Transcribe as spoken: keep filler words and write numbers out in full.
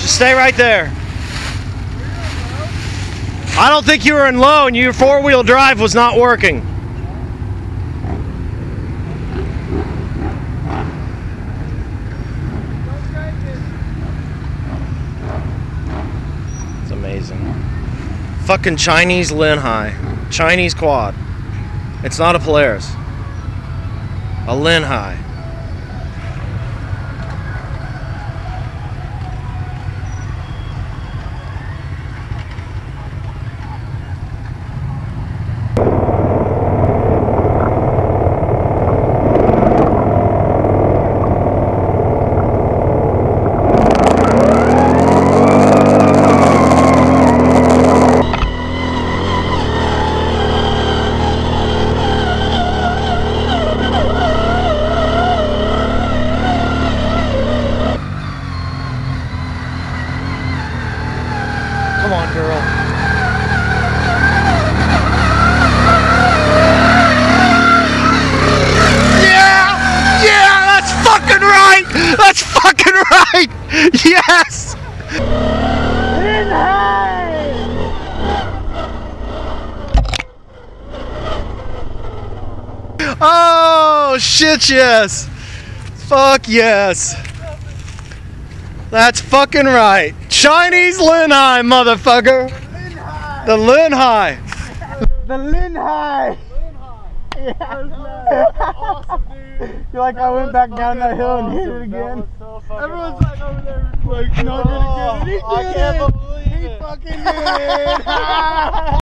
Just stay right there. I don't think you were in low, and your four-wheel drive was not working. It's amazing. Fucking Chinese linhai. Chinese quad. It's not a Polaris. A linhai. Come on, girl. Yeah! Yeah! That's fucking right! That's fucking right! Yes! Oh, shit, yes! Fuck yes! That's fucking right. Chinese linhai, motherfucker. The linhai. The linhai. Yeah. Awesome, dude. You're like, I went back down that hill and hit it again. So everyone's like over there, like, not gonna get it. He did. I can't believe it. He fucking did it.